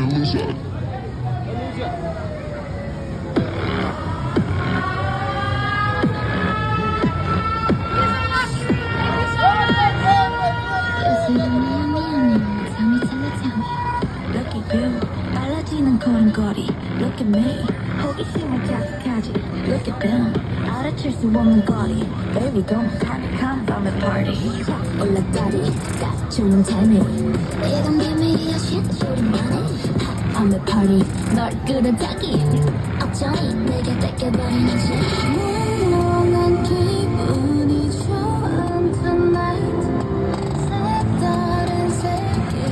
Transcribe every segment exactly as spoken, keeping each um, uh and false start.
illusion. Look at you, 빨라지는 걸음걸이. Look at me, 호기심을 자극하지. Look at them, 알아챌 수 없는 거리. Baby, don't panic, come from the party. 올라가리, 딱 좋은 타이밍. 이건 비밀이야, shit, 소리만 해. I'm the party, 널 끌어당기. 어쩌니 내게 뺏겨버린 이제. 몽롱한 기분이 좋아 tonight. 색다른 세계.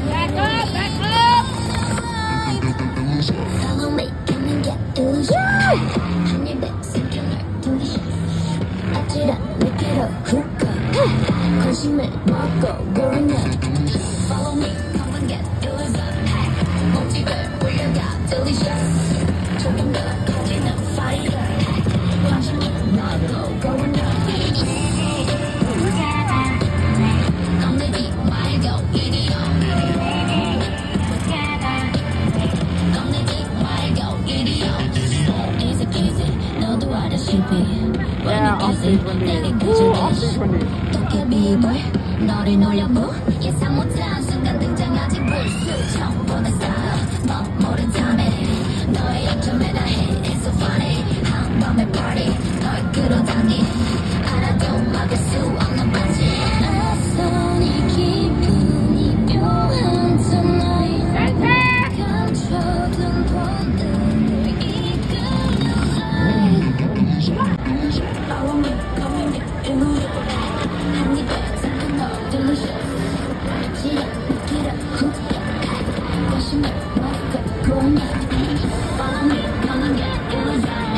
Follow me, come and get illusion. 한 입에 생겨 널 돌리셔. 아찔한 느끼로 훅 관심을 먹고 going up. Follow me, come and get illusion. 몸집을 올려가 delicious. 조금 더 커지는 fire. 관심을 먹고 going up. 겁내지 말고 이리요. 겁내지 말고 이리요. Easy easy, 너도 알다시피. Yeah, I'll see it when they. Ooh, I'll see it when they. 도깨비불 너를 놀려보. 예상 못한 순간 등장하지 불쑥. 처음 보는 사람 너 모른 탐에 너의 약점에 다해. It's so funny 한 밤의 party 널 끌어당기. 알아도 막을 수 없는 반지. 낯선 이 기분이 묘한 tonight. 감춰둔 본능을 이끄는 light. Follow me, come and get illusion. 한 입에 잠깐 너 delicious. 아찔한 느끼라 훅 관심을 먹고 going up. Follow me, come and get illusion.